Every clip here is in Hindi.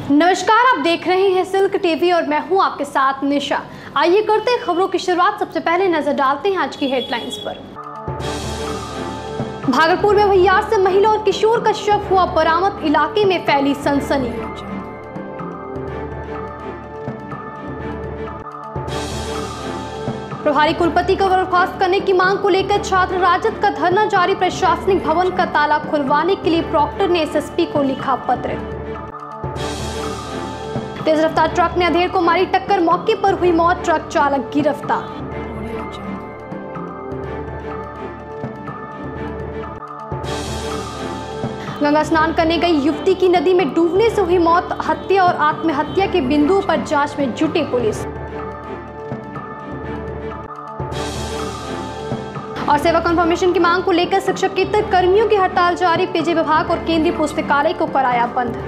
नमस्कार, आप देख रहे हैं सिल्क टीवी और मैं हूं आपके साथ निशा। आइए करते हैं खबरों की शुरुआत। सबसे पहले नजर डालते हैं आज की हेडलाइंस पर। भागलपुर में भैयार से महिला और किशोर का शव हुआ बरामद, इलाके में फैली सनसनी। प्रभारी कुलपति को बर्खास्त करने की मांग को लेकर छात्र राजद का धरना जारी। प्रशासनिक भवन का ताला खुलवाने के लिए प्रॉक्टर ने एसएसपी को लिखा पत्र। तेज रफ्तार ट्रक ने अधेड़ को मारी टक्कर, मौके पर हुई मौत, ट्रक चालक गिरफ्तार। गंगा स्नान करने गई युवती की नदी में डूबने से हुई मौत, हत्या और आत्महत्या के बिंदुओं पर जांच में जुटी पुलिस। और सेवा कन्फर्मेशन की मांग को लेकर शिक्षकेतर कर्मियों की हड़ताल जारी। पेयजल विभाग और केंद्रीय पुस्तकालय को कराया बंद।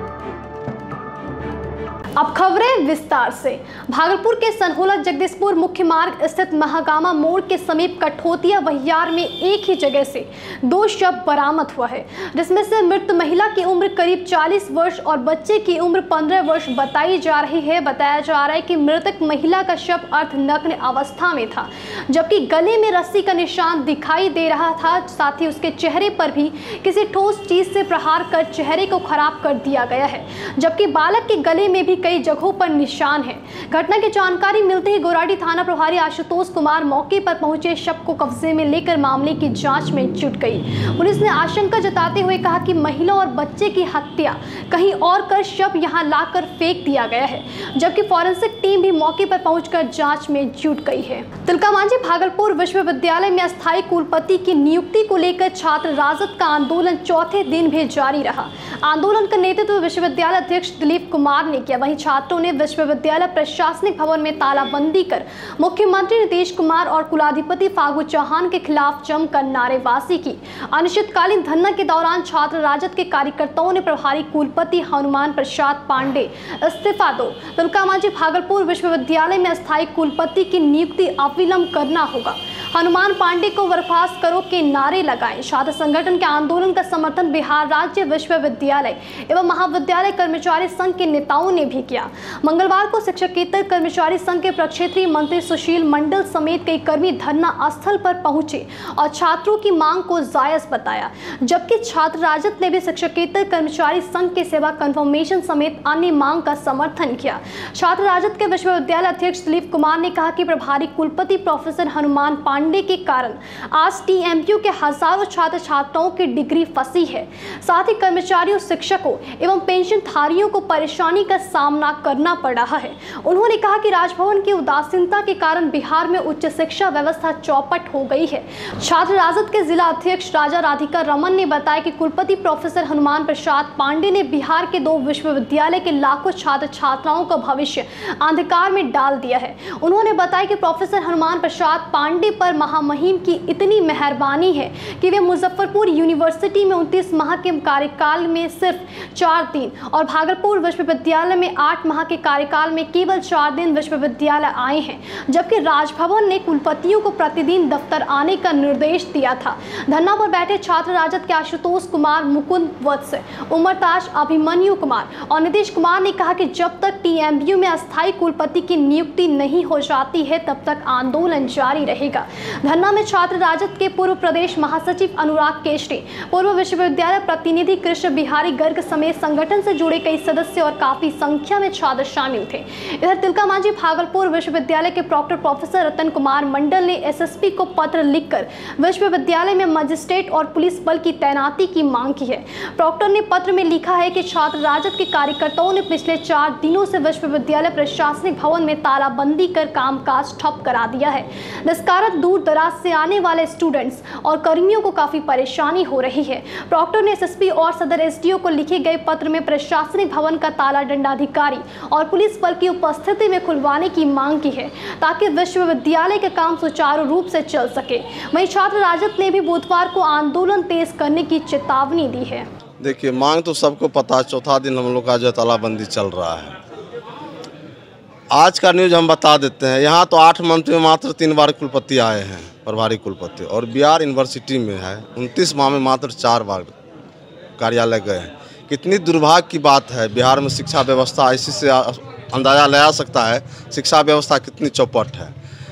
अब खबरें विस्तार से। भागलपुर के सनहोला जगदीशपुर मुख्य मार्ग स्थित महागामा मोड़ के समीप कठोतिया बहियार में एक ही जगह से 2 शव बरामद हुआ है, जिसमें से मृत महिला की उम्र करीब 40 वर्ष और बच्चे की उम्र 15 वर्ष बताई जा रही है। बताया जा रहा है कि मृतक महिला का शव अर्धनग्न अवस्था में था, जबकि गले में रस्सी का निशान दिखाई दे रहा था। साथ ही उसके चेहरे पर भी किसी ठोस चीज से प्रहार कर चेहरे को खराब कर दिया गया है, जबकि बालक के गले में भी कई जगहों पर निशान है। घटना की जानकारी मिलते ही गोराडी थाना प्रभारी आशुतोष कुमार मौके पर पहुंचे, शव को कब्जे में लेकर मामले की जांच में जुट गई। पुलिस ने आशंका जताते हुए कहा कि महिला और बच्चे की हत्या कहीं और कर शव यहां लाकर फेंक दिया गया है, जबकि फॉरेंसिक टीम भी मौके पर पहुंचकर जांच में जुट गई है। तिलकामांझी भागलपुर विश्वविद्यालय में अस्थायी कुलपति की नियुक्ति को लेकर छात्र राजद का आंदोलन चौथे दिन भी जारी रहा। आंदोलन का नेतृत्व विश्वविद्यालय अध्यक्ष दिलीप कुमार ने किया। वहीं छात्रों ने विश्वविद्यालय प्रशासनिक भवन में तालाबंदी कर मुख्यमंत्री नीतीश कुमार और कुलाधिपति फागू चौहान के खिलाफ जमकर नारेबाजी की। अनिश्चितकालीन धरना के दौरान छात्र राजद के कार्यकर्ताओं ने प्रभारी कुलपति हनुमान प्रसाद पांडे इस्तीफा दो, तिलकामांझी भागलपुर विश्वविद्यालय में अस्थायी कुलपति की नियुक्ति अविलंब करना होगा, हनुमान पांडे को बर्खास्त करो के नारे लगाए। छात्र संगठन के आंदोलन का समर्थन बिहार राज्य विश्वविद्यालय एवं महाविद्यालय कर्मचारी संघ के नेताओं ने भी किया। मंगलवार को शिक्षकेतर कर्मचारी संघ के प्रक्षेत्रीय मंत्री सुशील मंडल समेत कई कर्मी धरना स्थल पर पहुंचे और छात्रों की मांग को जायज बताया, जबकि छात्र राजद ने भी शिक्षकेतर कर्मचारी संघ के सेवा कन्फर्मेशन समेत अन्य मांग का समर्थन किया। छात्र राजद के विश्वविद्यालय अध्यक्ष दिलीप कुमार ने कहा कि प्रभारी कुलपति प्रोफेसर हनुमान पांडे के कारण आज टीएमयू के हजारों छात्र छात्राओं की डिग्री फंसी है। साथ ही कर्मचारियों, शिक्षकों एवं पेंशनधारियों को परेशानी का सामना करना पड़ रहा है। उन्होंने कहा कि राजभवन की उदासीनता के कारण बिहार में उच्च शिक्षा व्यवस्था चौपट हो गई है। छात्र राजद के जिला अध्यक्ष राजा राधिका रमन ने बताया कि कुलपति प्रोफेसर हनुमान प्रसाद पांडे ने बिहार के 2 विश्वविद्यालय के लाखों छात्र छात्राओं का भविष्य अंधकार में डाल दिया है। उन्होंने बताया कि प्रोफेसर हनुमान प्रसाद पांडे पर महामहिम की इतनी मेहरबानी है कि वे मुजफ्फरपुर यूनिवर्सिटी में 29 माह के कार्यकाल में सिर्फ 4 दिन और भागलपुर विश्वविद्यालय में 8 माह के कार्यकाल में केवल 4 दिन विश्वविद्यालय आए हैं, जबकि राजभवन ने कुलपतियों को प्रतिदिन दफ्तर आने का निर्देश दिया था। धरना पर बैठे छात्र राजद के आशुतोष कुमार, मुकुंद वत्स, उमरताज, अभिमन्यु कुमार और नीतीश कुमार ने कहा कि जब तक टीएमयू में अस्थायी कुलपति की नियुक्ति नहीं हो जाती है तब तक आंदोलन जारी रहेगा। धरना में छात्र राजद के पूर्व प्रदेश महासचिव अनुराग केशरी, पूर्व विश्वविद्यालय प्रतिनिधि कृष्ण बिहारी गर्ग समेत संगठन से जुड़े कई सदस्य और काफी संख्या में छात्र शामिल थे। इधर तिलकामांझी भागलपुर विश्वविद्यालय के प्रॉक्टर प्रोफेसर रतन कुमार मंडल ने एसएसपी को पत्र लिखकर विश्वविद्यालय में मजिस्ट्रेट और पुलिस बल की तैनाती की मांग की है। प्रॉक्टर ने पत्र में लिखा है कि छात्र राजद के कार्यकर्ताओं ने पिछले 4 दिनों से विश्वविद्यालय प्रशासनिक भवन में तालाबंदी कर कामकाज ठप करा दिया है, जिस कारण दूर दराज से आने वाले स्टूडेंट्स और कर्मियों को काफी परेशानी हो रही है। प्रॉक्टर ने एसएसपी और सदर एसडीओ को लिखे गए पत्र में प्रशासनिक भवन का ताला दंडाधिकारी और पुलिस बल की उपस्थिति में खुलवाने की मांग की है, ताकि विश्वविद्यालय का काम सुचारू रूप से चल सके। वहीं छात्र राजद ने भी बुधवार को आंदोलन तेज करने की चेतावनी दी है। देखिए, मांग तो सबको पता, चौथा दिन हम लोग का जो तालाबंदी चल रहा है। आज का न्यूज हम बता देते हैं। यहाँ तो 8 मंथ में मात्र 3 बार कुलपति आए हैं, प्रभारी कुलपति, और बिहार यूनिवर्सिटी में है 29 माह में मात्र 4 बार कार्यालय गए हैं। कितनी दुर्भाग्य की बात है। बिहार में शिक्षा व्यवस्था इसी से अंदाज़ा लगा सकता है शिक्षा व्यवस्था कितनी चौपट है।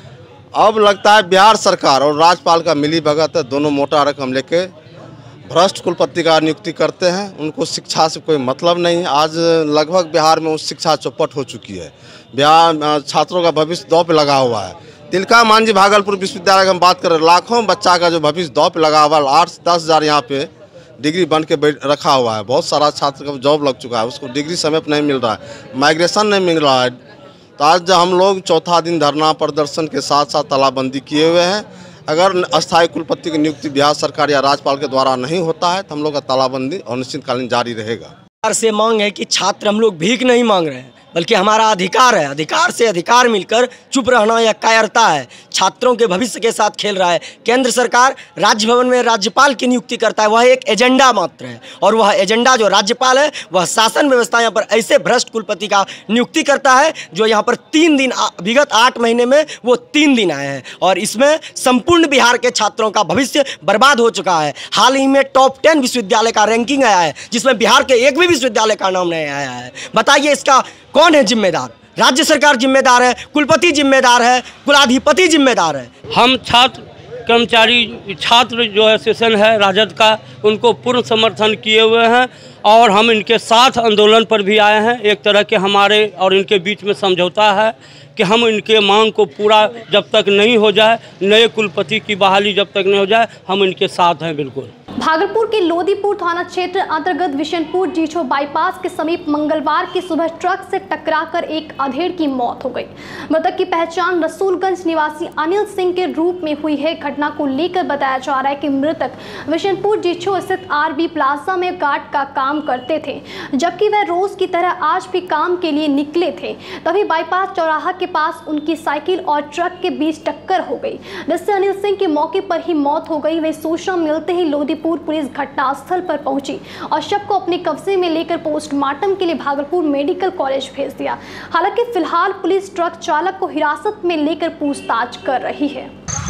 अब लगता है बिहार सरकार और राज्यपाल का मिली भगत है, दोनों मोटा रकम लेके भ्रष्ट कुलपति का नियुक्ति करते हैं। उनको शिक्षा से कोई मतलब नहीं। आज लगभग बिहार में उस शिक्षा चौपट हो चुकी है। बिहार छात्रों का भविष्य दांव पे लगा हुआ है। तिलका मांझी भागलपुर विश्वविद्यालय की हम बात करें, लाखों बच्चा का जो भविष्य दांव पे लगा हुआ है। 8 से 10 हज़ार यहाँ पे डिग्री बन के रखा हुआ है। बहुत सारा छात्र का जॉब लग चुका है, उसको डिग्री समय पर नहीं मिल रहा है, माइग्रेशन नहीं मिल रहा है। तो आज हम लोग चौथा दिन धरना प्रदर्शन के साथ साथ तालाबंदी किए हुए हैं। अगर अस्थायी कुलपति की नियुक्ति बिहार सरकार या राज्यपाल के द्वारा नहीं होता है तो हम लोग का तालाबंदी अनिश्चितकालीन जारी रहेगा। सरकार से मांग है कि छात्र हम लोग भीख नहीं मांग रहे हैं, बल्कि हमारा अधिकार है। अधिकार से अधिकार मिलकर चुप रहना यह कायरता है। छात्रों के भविष्य के साथ खेल रहा है। केंद्र सरकार राजभवन में राज्यपाल की नियुक्ति करता है, वह एक एजेंडा मात्र है। और वह एजेंडा जो राज्यपाल है वह शासन व्यवस्था यहाँ पर ऐसे भ्रष्ट कुलपति का नियुक्ति करता है जो यहाँ पर 3 दिन विगत 8 महीने में वो 3 दिन आए हैं और इसमें संपूर्ण बिहार के छात्रों का भविष्य बर्बाद हो चुका है। हाल ही में टॉप 10 विश्वविद्यालय का रैंकिंग आया है जिसमें बिहार के एक भी विश्वविद्यालय का नाम नहीं आया है। बताइए इसका कौन है जिम्मेदार? राज्य सरकार जिम्मेदार है, कुलपति जिम्मेदार है, कुलाधिपति जिम्मेदार है। हम छात्र कर्मचारी छात्र जो एसोसिएशन है राजद का, उनको पूर्ण समर्थन किए हुए हैं और हम इनके साथ आंदोलन पर भी आए हैं। एक तरह के हमारे और इनके बीच में समझौता है कि हम इनके मांग को पूरा जब तक नहीं हो जाए, नए कुलपति की बहाली जब तक नहीं हो जाए, हम इनके साथ हैं बिल्कुल। भागलपुर के लोदीपुर थाना क्षेत्र अंतर्गत विशनपुर जीछो बाईपास के समीप मंगलवार की सुबह ट्रक से टकराकर एक अधेड़ की मौत हो गई। मृतक की पहचान रसूलगंज निवासी अनिल सिंह के रूप में हुई है। घटना को लेकर बताया जा रहा है कि मृतक विशनपुर जीछो स्थित आरबी प्लाजा में गार्ड का काम करते थे, जबकि वह रोज की तरह आज भी काम के लिए निकले थे। तभी बाईपास चौराहा के पास उनकी साइकिल और ट्रक के बीच टक्कर हो गई, जिससे अनिल सिंह की मौके पर ही मौत हो गई। वह सूचना मिलते ही लोदीपुर पुलिस घटनास्थल पर पहुंची और शव को अपने कब्जे में लेकर पोस्टमार्टम के लिए भागलपुर मेडिकल कॉलेज भेज दिया। हालांकि फिलहाल पुलिस ट्रक चालक को हिरासत में लेकर पूछताछ कर रही है।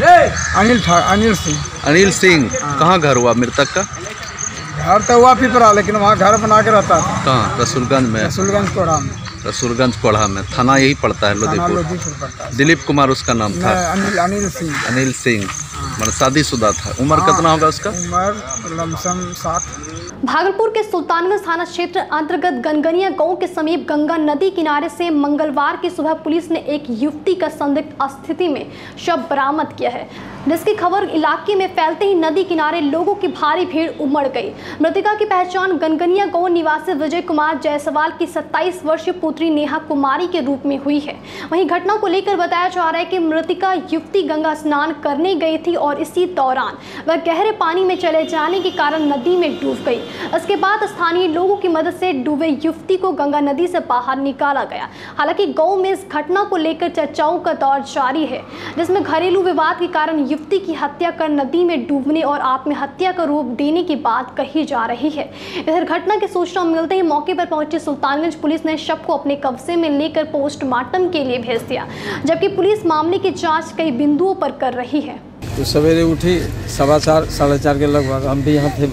अनिल सिंह कहाँ घर हुआ मृतक का? घर तो हुआ पिपरा, लेकिन वहाँ घर बना के रहता था। कहाँ? रसूलगंज में। रसूलगंज कोढ़ा में थाना यही पड़ता है लोदीपुर। दिलीप कुमार उसका नाम था। अनिल सिंह मतलब शादीशुदा था। उम्र कितना होगा उसका? उम्र लमसम 60। भागलपुर के सुल्तानगंज थाना क्षेत्र अंतर्गत गनगनिया गांव के समीप गंगा नदी किनारे से मंगलवार की सुबह पुलिस ने एक युवती का संदिग्ध स्थिति में शव बरामद किया है, जिसकी खबर इलाके में फैलते ही नदी किनारे लोगों की भारी भीड़ उमड़ गई। मृतका की पहचान गनगनिया गांव निवासी विजय कुमार जायसवाल की 27 वर्षीय पुत्री नेहा कुमारी के रूप में हुई है। वहीं घटना को लेकर बताया जा रहा है कि मृतका युवती गंगा स्नान करने गई थी और इसी दौरान वह गहरे पानी में चले जाने के कारण नदी में डूब गई। इसके बाद स्थानीय लोगों की मदद से डूबे युवती को गंगा नदी से बाहर निकाला गया। हालांकि गांव में इस घटना को लेकर चर्चाओं का दौर जारी है, जिसमें घरेलू विवाद के कारण युवती की हत्या कर नदी में डूबने और आत्महत्या का रूप देने की बात कही जा रही है। इधर घटना की सूचना मिलते ही मौके पर पहुंची सुल्तानगंज पुलिस ने शव को अपने कब्जे में लेकर पोस्टमार्टम के लिए भेज दिया, जबकि पुलिस मामले की जाँच कई बिंदुओं पर कर रही है। तो सवेरे उठी 4:15 साढ़े 4 के लगभग, हम भी यहाँ थे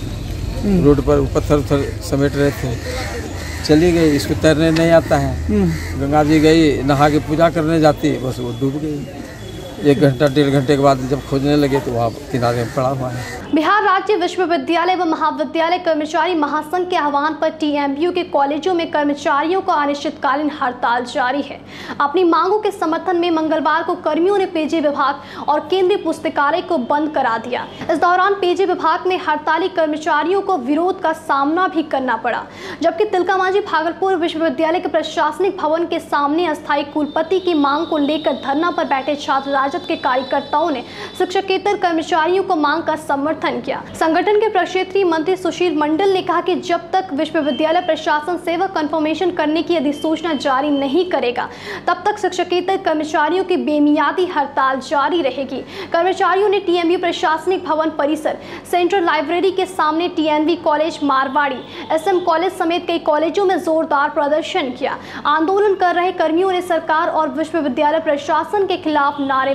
रोड पर, पत्थर समेट रहे थे। चली गई, इसको तैरने नहीं आता है। गंगा जी गई, नहा के पूजा करने जाती, बस वो डूब गई। 1 घंटा 1.5 घंटे के बाद जब खोजने लगे तो वहाँ किनारे में पड़ा हुआ है। बिहार राज्य विश्वविद्यालय व महाविद्यालय कर्मचारी महासंघ के आह्वान पर टीएमयू के कॉलेजों में कर्मचारियों का अनिश्चितकालीन हड़ताल जारी है। अपनी मांगों के समर्थन में मंगलवार को कर्मियों ने पेयजल विभाग और केंद्रीय पुस्तकालय को बंद करा दिया। इस दौरान पेयजल विभाग में हड़ताली कर्मचारियों को विरोध का सामना भी करना पड़ा, जबकि तिलका मांझी भागलपुर विश्वविद्यालय के प्रशासनिक भवन के सामने अस्थायी कुलपति की मांग को लेकर धरना पर बैठे छात्र राजद के कार्यकर्ताओं ने शिक्षकेतर कर्मचारियों को मांग का समर्थन किया। संगठन के प्रक्षेत्रीय मंत्री सुशील मंडल ने कहा कि जब तक विश्वविद्यालय प्रशासन सेवा कन्फर्मेशन करने की अधिसूचना जारी नहीं करेगा, तब तक शिक्षकेतर कर्मचारियों की बेमियादी हड़ताल जारी रहेगी। कर्मचारियों ने टीएमयू प्रशासनिक भवन परिसर, सेंट्रल लाइब्रेरी के सामने, TNV college Marwari, SM college समेत कई कॉलेजों में जोरदार प्रदर्शन किया। आंदोलन कर रहे कर्मियों ने सरकार और विश्वविद्यालय प्रशासन के खिलाफ नारेबाजी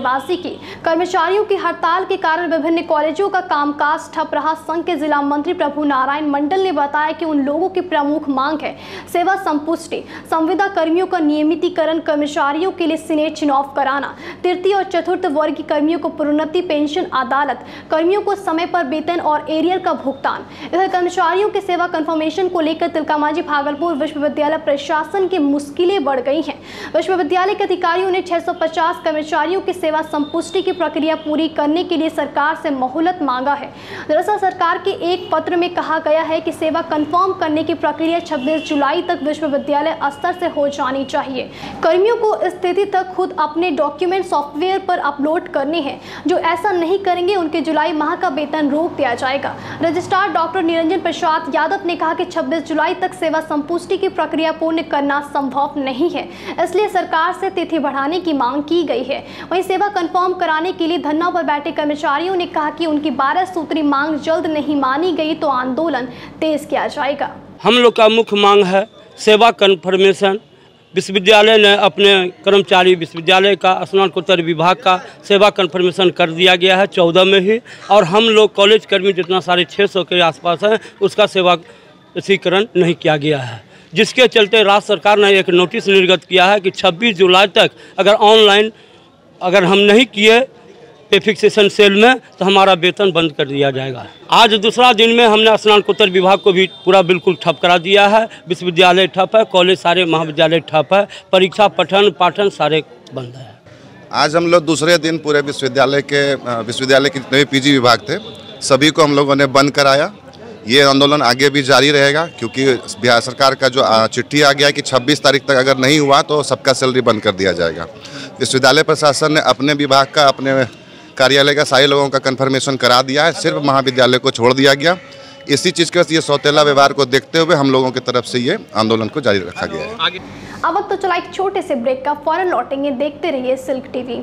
नारेबाजी की। कर्मचारियों की हड़ताल के कारण विभिन्न कॉलेजों का कामकाज ठप रहा। संघ के जिला मंत्री प्रभु नारायण मंडल ने बताया कि उन लोगों की प्रमुख मांग है सेवा संपुष्टि, संविदा कर्मियों का नियमितीकरण, कर्मचारियों के लिए सीनेट चुनाव कराना, तृतीय और चतुर्थ वर्गीय कर्मियों को प्रोन्नति, पेंशन, अदालत, कर्मियों को समय पर वेतन और एरियर का भुगतान। इधर कर्मचारियों के सेवा कंफर्मेशन को लेकर तिलकामांझी भागलपुर विश्वविद्यालय प्रशासन की मुश्किलें बढ़ गई हैं। विश्वविद्यालय के अधिकारियों ने 650 कर्मचारियों की सेवा संपुष्टि की प्रक्रिया पूरी करने के लिए सरकार से मोहलत मांगा है। दरअसल सरकार के एक पत्र में कहा गया है कि सेवा कंफर्म करने की प्रक्रिया 26 जुलाई तक विश्वविद्यालय स्तर से हो जानी चाहिए। कर्मियों को इस तिथि तक खुद अपने डॉक्यूमेंट सॉफ्टवेयर पर अपलोड करने हैं। जो ऐसा नहीं करेंगे उनके जुलाई माह का वेतन रोक दिया जाएगा। रजिस्ट्रार डॉक्टर निरंजन प्रसाद यादव ने कहा कि 26 जुलाई तक सेवा संपुष्टि की प्रक्रिया पूर्ण करना संभव नहीं है, इसलिए सरकार से तिथि बढ़ाने की मांग की गई है। वहीं सेवा कंफर्म कराने के लिए धरना पर बैठे कर्मचारियों ने कहा कि उनकी 12 सूत्री मांग जल्द नहीं मानी गई तो आंदोलन तेज किया जाएगा। हम लोग का मुख्य मांग है सेवा कंफर्मेशन। विश्वविद्यालय ने अपने कर्मचारी विश्वविद्यालय का स्नातकोत्तर विभाग का सेवा कंफर्मेशन कर दिया गया है 14 में ही, और हम लोग कॉलेज कर्मी जितना सारे 600 के आसपास हैं उसका सेवाकरण नहीं किया गया है, जिसके चलते राज्य सरकार ने एक नोटिस निर्गत किया है कि 26 जुलाई तक अगर ऑनलाइन अगर हम नहीं किए पे फिक्सेशन सेल में तो हमारा वेतन बंद कर दिया जाएगा। आज दूसरा दिन में हमने स्नातकोत्तर विभाग को भी पूरा बिल्कुल ठप करा दिया है। विश्वविद्यालय ठप है, कॉलेज सारे महाविद्यालय ठप है, परीक्षा पठन पाठन सारे बंद है। आज हम लोग दूसरे दिन पूरे विश्वविद्यालय के जितने भी पीजी विभाग थे सभी को हम लोगों ने बंद कराया। ये आंदोलन आगे भी जारी रहेगा क्योंकि बिहार सरकार का जो चिट्ठी आ गया है कि 26 तारीख तक अगर नहीं हुआ तो सबका सैलरी बंद कर दिया जाएगा। विश्वविद्यालय प्रशासन ने अपने विभाग का, अपने कार्यालय का सारे लोगों का कंफर्मेशन करा दिया है, सिर्फ महाविद्यालय को छोड़ दिया गया। इसी चीज़ के ये सौतेला व्यवहार को देखते हुए हम लोगों की तरफ से ये आंदोलन को जारी रखा गया है। अब वक्त तो चला एक छोटे से ब्रेक का, फौरन लौटेंगे। देखते रहिए सिल्क टीवी।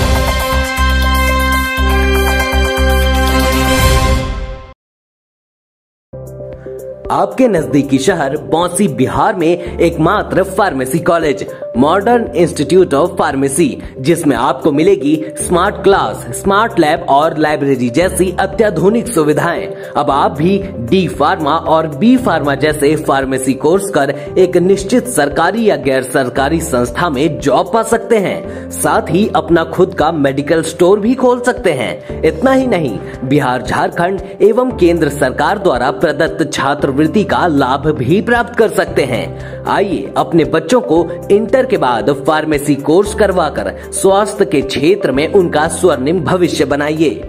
आपके नजदीकी शहर बौंसी बिहार में एकमात्र pharmacy college modern institute of pharmacy, जिसमें आपको मिलेगी स्मार्ट क्लास, स्मार्ट लैब और लाइब्रेरी जैसी अत्याधुनिक सुविधाएं। अब आप भी डी फार्मा और बी फार्मा जैसे फार्मेसी कोर्स कर एक निश्चित सरकारी या गैर सरकारी संस्था में जॉब पा सकते हैं। साथ ही अपना खुद का मेडिकल स्टोर भी खोल सकते हैं। इतना ही नहीं, बिहार, झारखंड एवं केंद्र सरकार द्वारा प्रदत्त छात्रवृत्ति का लाभ भी प्राप्त कर सकते हैं। आइए अपने बच्चों को इंटर के बाद फार्मेसी कोर्स करवाकर स्वास्थ्य के क्षेत्र में उनका स्वर्णिम भविष्य बनाइए।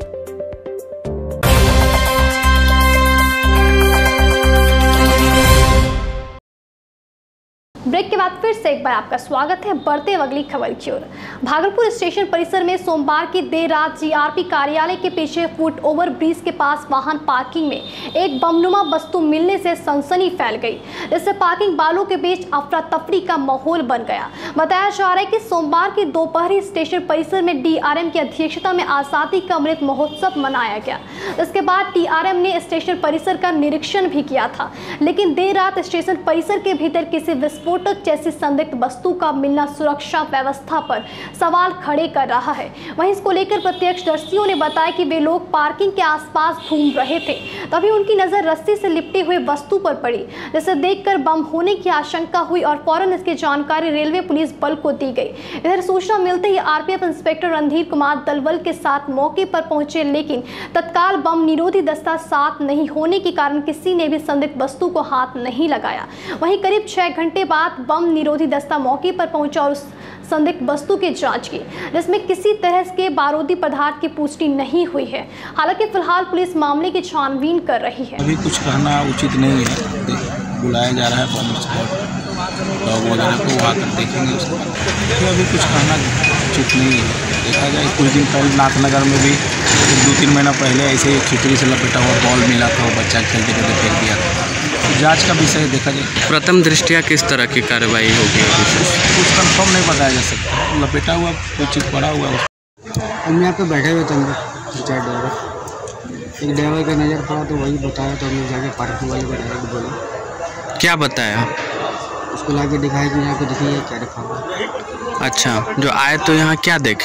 ब्रेक के बाद फिर से एक बार आपका स्वागत है। बढ़ते अगली खबर की ओर। भागलपुर स्टेशन परिसर में सोमवार की देर रात जीआरपी कार्यालय के पीछे फुट ओवर ब्रिज के पास वाहन पार्किंग में एक बमनुमा वस्तु मिलने से सनसनी फैल गई। इससे पार्किंग वालों के बीच अफरा तफरी का माहौल बन गया। बताया जा रहा है कि सोमवार की दोपहर स्टेशन परिसर में डीआरएम की अध्यक्षता में आजादी का अमृत महोत्सव मनाया गया। इसके बाद डीआरएम ने स्टेशन परिसर का निरीक्षण भी किया था, लेकिन देर रात स्टेशन परिसर के भीतर किसी विस्फोट जैसी संदिग्ध वस्तु का मिलना सुरक्षा व्यवस्था पर सवाल खड़े कर रहा है। वहीं इसको लेकर प्रत्यक्षदर्शियों ने बताया कि वे लोग पार्किंग के आसपास घूम रहे थे, तभी उनकी नजर रस्सी से लिपटे हुए वस्तु पर पड़ी, जिसे देखकर बम होने की आशंका हुई और फौरन इसकी जानकारी रेलवे पुलिस बल को दी गई। इधर सूचना मिलते ही आरपीएफ इंस्पेक्टर रणधीर कुमार दलबल के साथ मौके पर पहुंचे, लेकिन तत्काल बम निरोधी दस्ता साथ नहीं होने के कारण किसी ने भी संदिग्ध वस्तु को हाथ नहीं लगाया। वहीं करीब 6 घंटे बाद बम निरोधी दस्ता मौके पर पहुंचा और उस संदिग्ध वस्तु की जांच की, जिसमें किसी तरह के बारूदी पदार्थ की पुष्टि नहीं हुई है। हालांकि फिलहाल पुलिस मामले की छानबीन कर रही है। अभी कुछ कहना उचित नहीं है, बुलाया जा रहा है बम स्क्वाड डॉग वगैरह को, वहाँ कर देखेंगे उसको। तो अभी कुछ कहना उचित नहीं है। देखा जाए कुछ दिन पहले नाथनगर में भी 2-3 महीना पहले ऐसे ही खिचड़ी से लपेटा हुआ बॉल मिला था, वो बच्चा खेलते खेलते फेंक दिया था। जांच का विषय देखा जाए। प्रथम दृष्टिया किस तरह की कार्रवाई होगी? कुछ कंफर्म नहीं बताया जा सकता, लपेटा हुआ कुछ चीज़ पड़ा हुआ। हम यहाँ पे बैठे हुए थे, हम 2-4 ड्राइवर, एक ड्राइवर का नज़र पड़ा तो वही बताया, तो हमने जाके पार्किंग वाले को डायरेक्ट बोला। क्या बताया? उसको लाके दिखाया कि यहाँ पे देखिए क्या रखा हुआ। अच्छा, जो आए तो यहाँ क्या देखे?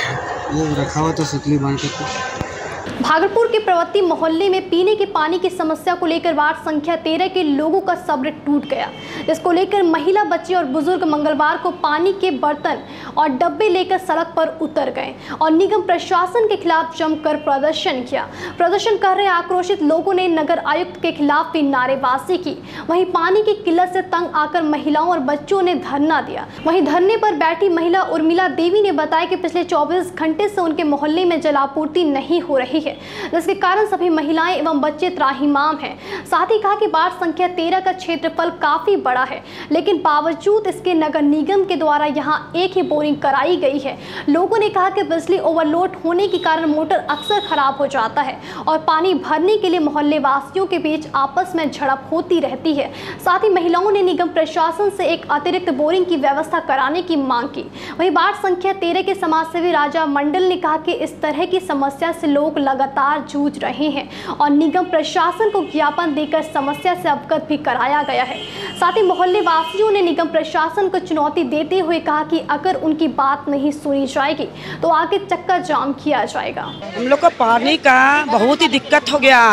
ये रखा हुआ तो सुतली बांध के। भागलपुर के प्रवत्ती मोहल्ले में पीने के पानी की समस्या को लेकर वार्ड संख्या 13 के लोगों का सब्र टूट गया। इसको लेकर महिला, बच्चे और बुजुर्ग मंगलवार को पानी के बर्तन और डब्बे लेकर सड़क पर उतर गए और निगम प्रशासन के खिलाफ जमकर प्रदर्शन किया। प्रदर्शन कर रहे आक्रोशित लोगों ने नगर आयुक्त के खिलाफ भी नारेबाजी की। वहीं पानी की किल्लत से तंग आकर महिलाओं और बच्चों ने धरना दिया। वहीं धरने पर बैठी महिला उर्मिला देवी ने बताया कि पिछले 24 घंटे से उनके मोहल्ले में जलापूर्ति नहीं हो रही है, जिसके कारण सभी महिलाएं एवं बच्चे त्राहिमाम हैं। साथ ही कहा कि वार्ड संख्या 13 का क्षेत्रफल काफी बड़ा है, लेकिन बावजूद इसके नगर निगम के द्वारा यहां एक ही बोरिंग कराई गई है। लोगों ने कहा कि बिजली ओवरलोड होने के कारण मोटर अक्सर खराब हो जाता है और पानी भरने के लिए मोहल्ले वासियों के बीच आपस में झड़प होती रहती है। साथ ही महिलाओं ने निगम प्रशासन से एक अतिरिक्त बोरिंग की व्यवस्था कराने की मांग की। वहीं वार्ड संख्या 13 के समाजसेवी राजा मंडल ने कहा कि इस तरह की समस्या से लोग लगातार जूझ रहे हैं और निगम प्रशासन को ज्ञापन देकर समस्या से अवगत भी कराया गया है। साथ ही मोहल्ले वासियों ने निगम प्रशासन को चुनौती देते हुए कहा कि अगर उनकी बात नहीं सुनी जाएगी तो आगे चक्का जाम किया जाएगा। हम लोग को पानी का बहुत ही दिक्कत हो गया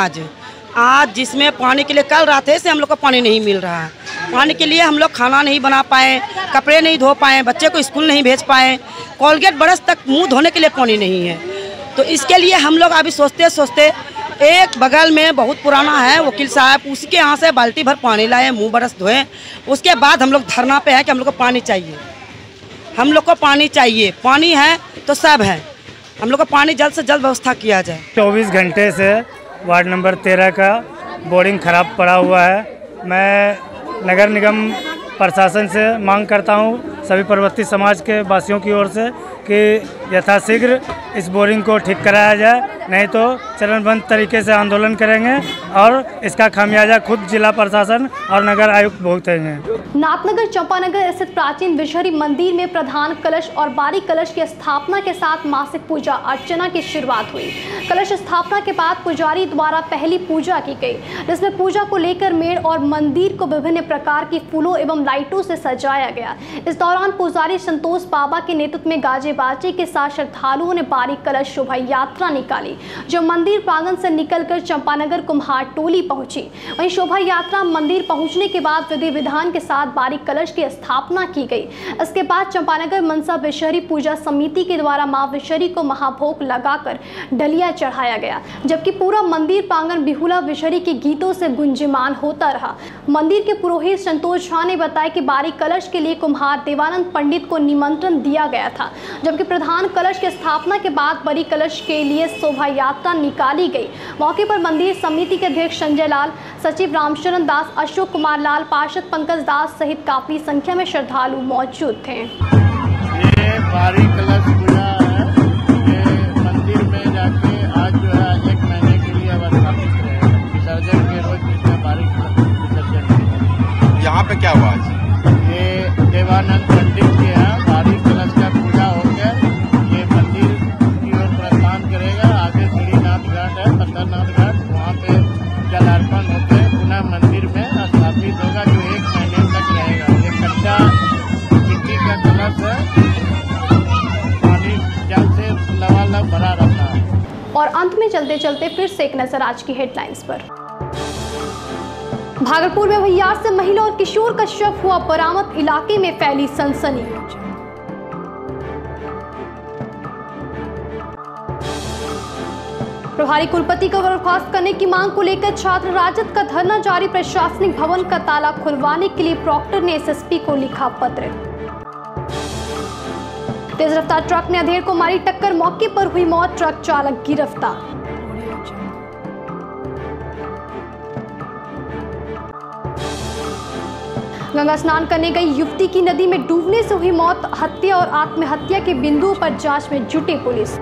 आज जिसमें पानी के लिए कल रात से हम लोग को पानी नहीं मिल रहा है। पानी के लिए हम लोग खाना नहीं बना पाए, कपड़े नहीं धो पाए, बच्चे को स्कूल नहीं भेज पाए, कोलगेट ब्रश तक मुंह धोने के लिए पानी नहीं है। तो इसके लिए हम लोग अभी सोचते सोचते एक बगल में बहुत पुराना है वकील साहब, उसके यहाँ से बाल्टी भर पानी लाए, मुंह ब्रश धोए। उसके बाद हम लोग धरना पे है कि हम लोग को पानी चाहिए, हम लोग को पानी चाहिए। पानी है तो सब है, हम लोग को पानी जल्द से जल्द व्यवस्था किया जाए। 24 घंटे से वार्ड नंबर 13 का बोरिंग खराब पड़ा हुआ है। मैं नगर निगम प्रशासन से मांग करता हूं, सभी प्रवत्ती समाज के वासियों की ओर से, कि यथाशीघ्र इस बोरिंग को ठीक कराया जाए, नहीं तो चरणबद्ध तरीके से आंदोलन करेंगे और इसका खामियाजा खुद जिला प्रशासन और नगर आयुक्त भुगतेंगे। नाथनगर चंपानगर स्थित प्राचीन विषहरी मंदिर में प्रधान कलश और बारी कलश की स्थापना के साथ मासिक पूजा अर्चना की शुरुआत हुई। कलश स्थापना के बाद पुजारी द्वारा पहली पूजा की गई, जिसमें पूजा को लेकर मेढ़ और मंदिर को विभिन्न प्रकार की फूलों एवं लाइटों से सजाया गया। इस दौरान पुजारी संतोष बाबा के नेतृत्व में गाजे बाजे के साथ श्रद्धालुओं ने बारी कलश शोभा यात्रा निकाली, जो मंदिर प्रांगण से निकलकर चंपानगर कुम्हार टोली पहुंची। वहीं शोभा यात्रा मंदिर पहुंचने के बाद विधि विधान के साथ बारी कलश की स्थापना की गई। इसके बाद चंपानगर मनसा विषहरी पूजा समिति के द्वारा मां विषहरी को महाभोग लगाकर डलिया चढ़ाया गया, जबकि पूरा मंदिर प्रांगण बिहुला विषहरी के गीतों से गुंजमान होता रहा। मंदिर के पुरोहित संतोष झा ने बताया कि बारी कलश के लिए कुम्हार देवानंद पंडित को निमंत्रण दिया गया था, जबकि प्रधान कलश की स्थापना के बाद बड़ी कलश के लिए शोभा यात्रा निकाली गई। मौके पर मंदिर समिति के अध्यक्ष संजय लाल, सचिव रामचरण दास, अशोक कुमार लाल, पार्षद पंकज दास सहित काफी संख्या में श्रद्धालु मौजूद थे। ये बारी कलश पूजा है, ये मंदिर में जाके आज जो है 1 महीने के लिए स्थापित रहेगा। विसर्जन के रोज इसमें बारी कलश विसर्जन। यहाँ पे क्या हुआ आज? ये देवानंद पंडित के यहाँ बारी कलश का पूजा हो गया। ये मंदिर की ओर प्रस्थान करेगा। आगे श्रीनाथ घाट है, पत्थरनाथ घाट, वहाँ पे जल अर्पण होते पुनः मंदिर में स्थापित होगा, जो 1 महीने तक रहेगा। ये कच्चा मिट्टी का कलश है, पानी जल से लबालब भरा रहता है। और अंत में चलते चलते फिर से एक नजर आज की हेडलाइंस पर। भागलपुर में भैयार से महिला और किशोर का शव हुआ बरामद, इलाके में फैली सनसनी। प्रभारी कुलपति को बर्खास्त करने की मांग को लेकर छात्र राजद का धरना जारी। प्रशासनिक भवन का ताला खुलवाने के लिए प्रॉक्टर ने एसएसपी को लिखा पत्र। तेज रफ्तार ट्रक ने अधेड़ को मारी टक्कर, मौके पर हुई मौत, ट्रक चालक गिरफ्तार। गंगा स्नान करने गई युवती की नदी में डूबने से हुई मौत, हत्या और आत्महत्या के बिंदुओं पर जांच में जुटी पुलिस।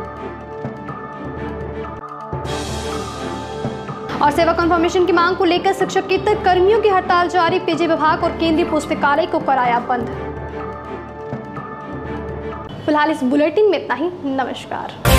और सेवा कन्फर्मेशन की मांग को लेकर शिक्षकेतर कर्मियों की हड़ताल जारी। पीजी विभाग और केंद्रीय पुस्तकालय को कराया बंद। फिलहाल इस बुलेटिन में इतना ही। नमस्कार।